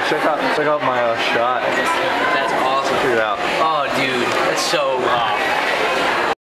check out my shot. That's awesome. Check it out.